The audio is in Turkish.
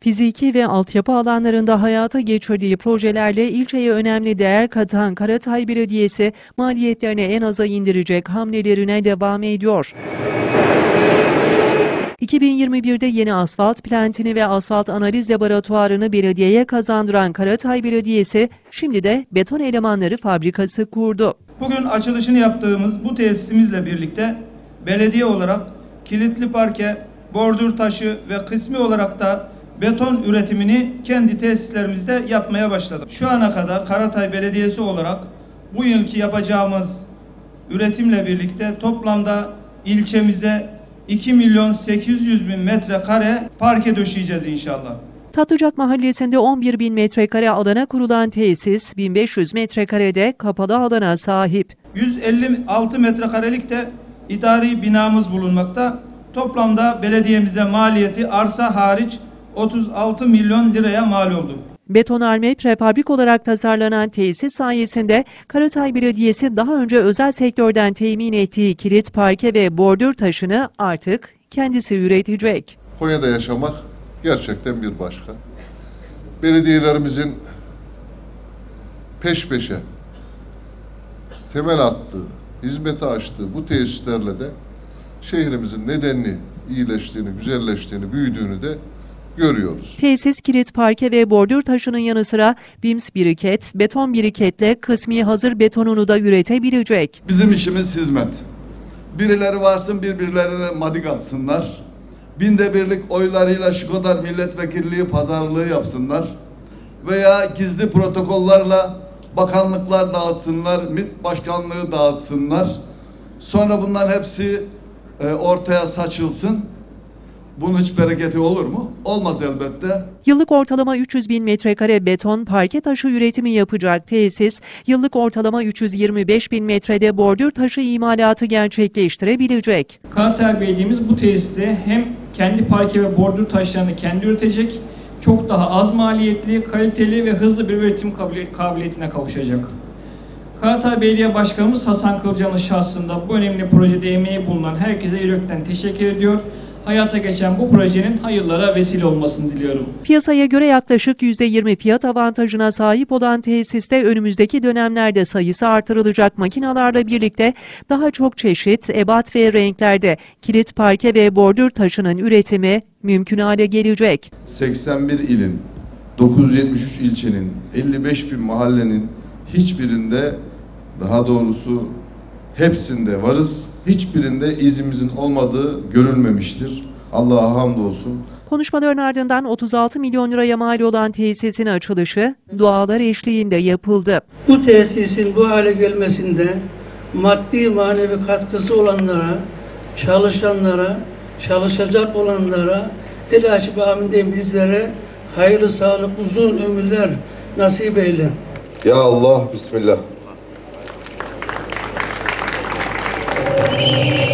Fiziki ve altyapı alanlarında hayata geçirdiği projelerle ilçeye önemli değer katan Karatay Belediyesi maliyetlerini en aza indirecek hamlelerine devam ediyor. 2021'de yeni asfalt plantini ve asfalt analiz laboratuvarını belediyeye kazandıran Karatay Belediyesi şimdi de beton elemanları fabrikası kurdu. Bugün açılışını yaptığımız bu tesisimizle birlikte belediye olarak kilitli parke, bordür taşı ve kısmi olarak da beton üretimini kendi tesislerimizde yapmaya başladık. Şu ana kadar Karatay Belediyesi olarak bu yılki yapacağımız üretimle birlikte toplamda ilçemize 2.800.000 metrekare parke döşeyeceğiz inşallah. Tatlıcak Mahallesi'nde 11.000 metrekare alana kurulan tesis, 1500 metrekarede kapalı alana sahip. 156 metrekarelik de idari binamız bulunmakta. Toplamda belediyemize maliyeti arsa hariç 36 milyon liraya mal oldu. Betonarme prefabrik olarak tasarlanan tesis sayesinde Karatay Belediyesi daha önce özel sektörden temin ettiği kilit parke ve bordür taşını artık kendisi üretecek. Konya'da yaşamak gerçekten bir başka. Belediyelerimizin peş peşe temel attığı, hizmete açtığı bu tesislerle de şehrimizin nedenli iyileştiğini, güzelleştiğini, büyüdüğünü de görüyoruz. Tesis kilit parke ve bordür taşının yanı sıra BİMS biriket, beton biriketle kısmi hazır betonunu da üretebilecek. Bizim işimiz hizmet. Birileri varsın birbirlerine madik atsınlar. Binde birlik oylarıyla şu kadar milletvekilliği pazarlığı yapsınlar. Veya gizli protokollarla bakanlıklar dağıtsınlar, MİT başkanlığı dağıtsınlar. Sonra bunların hepsi ortaya saçılsın. Bunun hiç bereketi olur mu? Olmaz elbette. Yıllık ortalama 300.000 metrekare beton parke taşı üretimi yapacak tesis, yıllık ortalama 325.000 metrede bordür taşı imalatı gerçekleştirebilecek. Karatay Belediye'miz bu tesiste hem kendi parke ve bordür taşlarını kendi üretecek, çok daha az maliyetli, kaliteli ve hızlı bir üretim kabiliyetine kavuşacak. Karatay Belediye Başkanımız Hasan Kılcan'ın şahsında bu önemli projede emeği bulunan herkese yürekten teşekkür ediyor. Hayata geçen bu projenin hayırlara vesile olmasını diliyorum. Piyasaya göre yaklaşık %20 fiyat avantajına sahip olan tesiste önümüzdeki dönemlerde sayısı artırılacak makinalarla birlikte daha çok çeşit, ebat ve renklerde kilit parke ve bordür taşının üretimi mümkün hale gelecek. 81 ilin, 973 ilçenin, 55.000 mahallenin hiçbirinde, daha doğrusu hepsinde varız. Hiçbirinde izimizin olmadığı görülmemiştir. Allah'a hamdolsun. Konuşmaların ardından 36 milyon liraya mal olan tesisin açılışı dualar eşliğinde yapıldı. Bu tesisin bu hale gelmesinde maddi manevi katkısı olanlara, çalışanlara, çalışacak olanlara el açıp amin diye bizlere hayırlı, sağlık, uzun ömürler nasip eyle. Ya Allah, Bismillah.